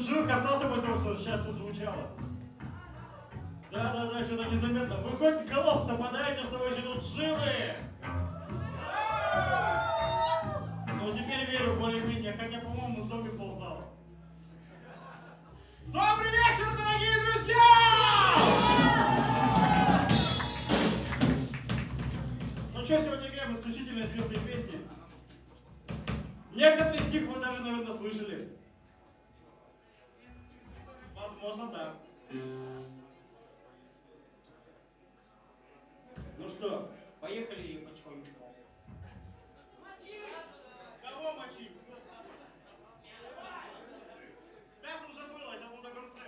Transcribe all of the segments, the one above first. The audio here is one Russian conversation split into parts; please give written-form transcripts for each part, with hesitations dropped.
живых остался после того, что сейчас тут звучало? Да, что-то незаметно. Вы хоть голос нападаете, что вы еще тут живы? Ну теперь верю более-менее, хотя, по-моему, зомби ползало. Добрый вечер, дорогие друзья! Ну что, сегодня играем исключительно звездные песни. Некоторые из них вы даже, наверное, слышали. Возможно, да. Ну что, поехали потихонечку. Мочи! Кого мочи? Мясо уже было, сейчас будут огурцы.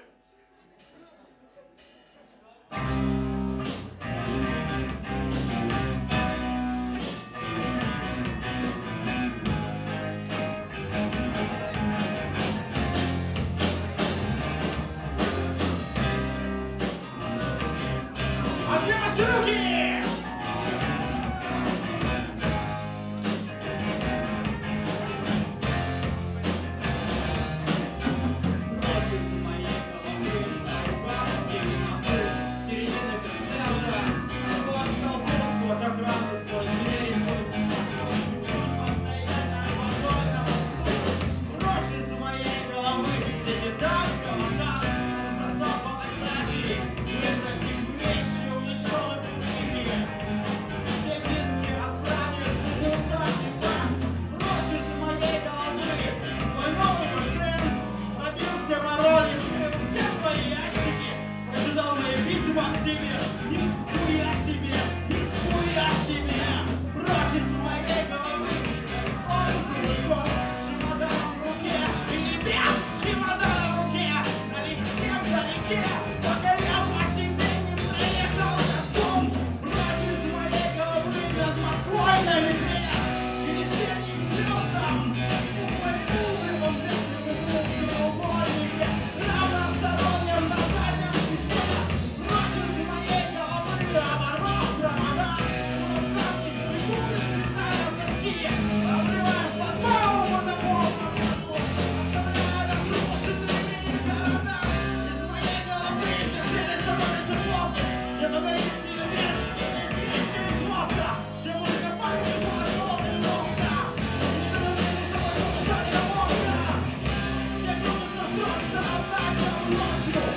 А где ваши руки? Watch it.